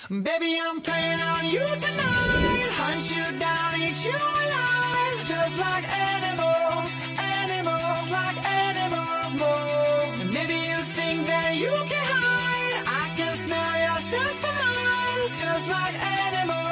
Baby, I'm playing on you tonight. Hunt you down, eat you alive. Just like animals, animals, like animals, moles. And maybe you think that you can hide. I can smell yourself for miles. Just like animals.